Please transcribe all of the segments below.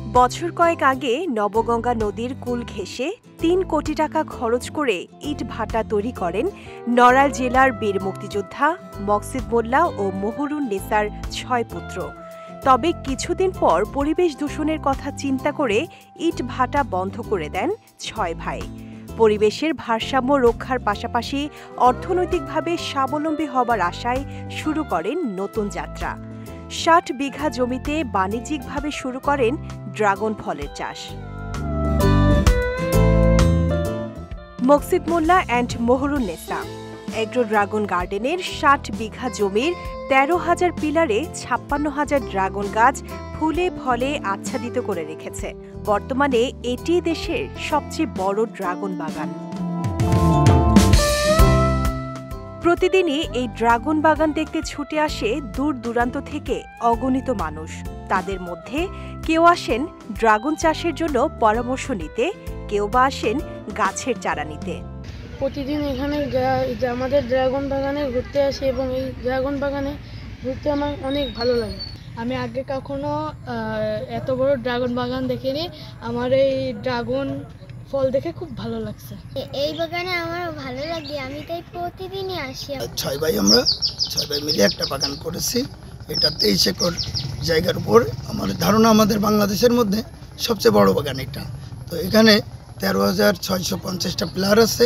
বছর কয়েক আগে নবগঙ্গা নদীর কুল ঘেঁষে ৩ কোটি টাকা খরচ করে ইট ভাটা তৈরি করেন নড়াইল জেলার বীর মুক্তিযোদ্ধা মকসিদ মোল্লা ও মহরুন নেসার ৬ পুত্র। তবে কিছুদিন পর পরিবেশ দূষণের কথা চিন্তা করে ইট ভাটা বন্ধ করে দেন ৬ ভাই। পরিবেশের ভারসাম্য রক্ষার পাশাপাশি অর্থনৈতিকভাবে স্বাবলম্বী হবার আশায় শুরু করেন নতুন যাত্রা। ৬০ বিঘা জমিতে বাণিজ্যিকভাবে শুরু করেন ড্রাগন ফলের চাষ। Maksid Molla and Mahrun Nesa agro dragon গার্ডেনের ৬০ বিঘা জমির ১৩,০০০ পিলারে ৫৬,০০০ ড্রাগন গাছ ফুলে ফলে আচ্ছাদিত করে রেখেছে। বর্তমানে এটি দেশের সবচেয়ে বড় ড্রাগন বাগান। প্রতিদিনই এই ড্রাগন বাগান দেখতে ছুটে আসে দূর দূরান্ত থেকে অগণিত মানুষ। তাদের মধ্যে কেউ আসেন ড্রাগন চাষের জন্য পরামর্শ নিতে, কেউ বা আসেন গাছের চারা নিতে। প্রতিদিন এখানে আমাদের ড্রাগন বাগানে ঘুরতে আসি এবং এই ড্রাগন বাগানে ঘুরতে আমার অনেক ভালো লাগে। আমি আগে কখনো এত বড় ড্রাগন বাগান দেখিনি। আমার এই ড্রাগন ফল দেখে খুব ভালো লাগছে। এই বাগানে আমার ভালো লাগে, আমি তাই প্রতিদিনই আসি। ৬ ভাই আমরা ৬ ভাই মিলে একটা বাগান করেছি। এটা ২৩ একর জায়গার উপর। আমার ধারণা আমাদের বাংলাদেশের মধ্যে সবচেয়ে বড় বাগান এটা। তো এখানে ১৩,৬৫০টা পিলার আছে।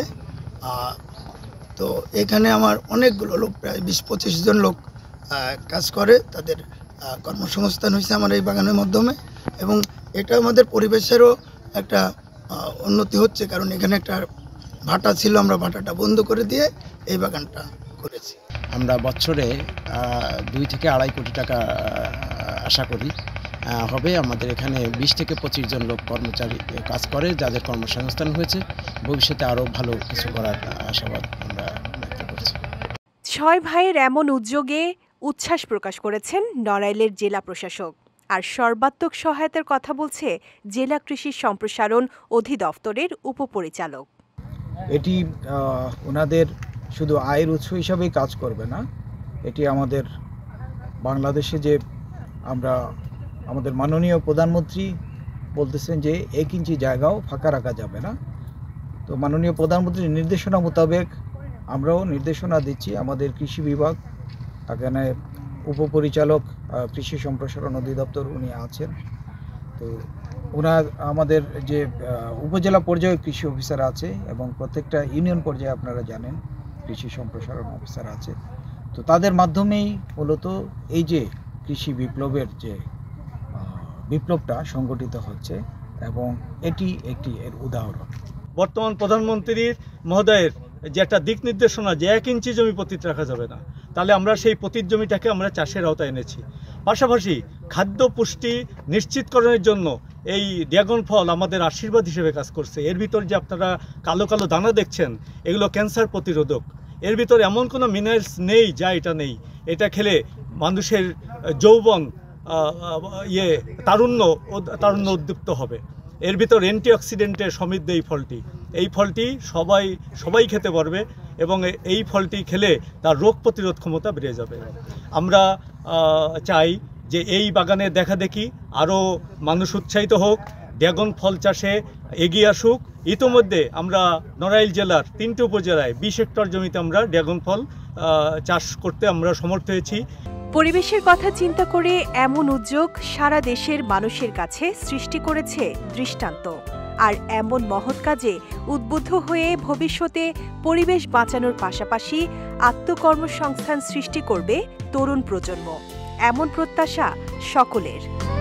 তো এখানে আমার অনেকগুলো লোক, প্রায় ২০-২৫ জন লোক কাজ করে। তাদের কর্মসংস্থান হয়েছে আমার এই বাগানের মাধ্যমে, এবং এটা আমাদের পরিবেশেরও একটা উন্নতি হচ্ছে, কারণ এখানে একটা ভাটা ছিল, আমরা ভাটাটা বন্ধ করে দিয়ে এই বাগানটা করেছি। আমরা বছরে ২ থেকে ২.৫ কোটি টাকা আশা করি হবে। আমাদের এখানে ২০ থেকে ২৫ জন লোক কর্মচারী কাজ করে, যাদের কর্মসংস্থান হয়েছে। ভবিষ্যতে আরও ভালো কিছু করার আশাবাদ আমরা ব্যক্ত করছি। ৬ ভাইয়ের এমন উদ্যোগে উচ্ছ্বাস প্রকাশ করেছেন নড়াইলের জেলা প্রশাসক। আর সর্বাত্মক সহায়তার কথা বলছে জেলা কৃষি সম্প্রসারণ অধিদপ্তরের উপপরিচালক। এটি ওনাদের শুধু আয়ের উৎস হিসাবেই কাজ করবে না, এটি আমাদের বাংলাদেশে যে আমরা আমাদের মাননীয় প্রধানমন্ত্রী বলতেছেন যে ১ ইঞ্চি জায়গাও ফাঁকা রাখা যাবে না। তো মাননীয় প্রধানমন্ত্রীর নির্দেশনা মোতাবেক আমরাও নির্দেশনা দিচ্ছি। আমাদের কৃষি বিভাগ, এখানে উপপরিচালক কৃষি সম্প্রসারণ অধিদপ্তর উনি আছেন। তো ওনার আমাদের যে উপজেলা পর্যায়ে কৃষি অফিসার আছে এবং প্রত্যেকটা ইউনিয়ন পর্যায়ে আপনারা জানেন কৃষি সম্প্রসারণ অফিসার আছে। তো তাদের মাধ্যমেই মূলত এই যে কৃষি বিপ্লবের যে বিপ্লবটা সংগঠিত হচ্ছে, এবং এটি একটি এর উদাহরণ। বর্তমান প্রধানমন্ত্রীর মহোদয়ের যে একটা দিক নির্দেশনা যে ১ ইঞ্চি জমি পতিত রাখা যাবে না, তাহলে আমরা সেই পতিত জমিটাকে আমরা চাষের আওতায় এনেছি। পাশাপাশি খাদ্য পুষ্টি নিশ্চিতকরণের জন্য এই ড্রাগন ফল আমাদের আশীর্বাদ হিসেবে কাজ করছে। এর ভিতর যে আপনারা কালো কালো দানা দেখছেন, এগুলো ক্যান্সার প্রতিরোধক। এর ভিতর এমন কোনো মিনারেলস নেই যা এটা নেই। এটা খেলে মানুষের যৌবন তারুণ্য উদ্দীপ্ত হবে। এর ভিতর অ্যান্টিঅক্সিডেন্টের সমৃদ্ধ এই ফলটি সবাই খেতে পারবে, এবং এই ফলটি খেলে তার রোগ প্রতিরোধ ক্ষমতা বেড়ে যাবে। আমরা চাই যে এই বাগানে দেখা দেখি আরও মানুষ উৎসাহিত হোক, ড্রাগন ফল চাষে এগিয়ে আসুক। ইতিমধ্যে আমরা নড়াইল জেলার ৩টি উপজেলায় ২০ হেক্টর জমিতে আমরা ড্রাগন ফল চাষ করতে আমরা সমর্থ হয়েছি। পরিবেশের কথা চিন্তা করে এমন উদ্যোগ সারা দেশের মানুষের কাছে সৃষ্টি করেছে দৃষ্টান্ত। আর এমন মহৎ কাজে উদ্বুদ্ধ হয়ে ভবিষ্যতে পরিবেশ বাঁচানোর পাশাপাশি আত্মকর্মসংস্থান সৃষ্টি করবে তরুণ প্রজন্ম, এমন প্রত্যাশা সকলের।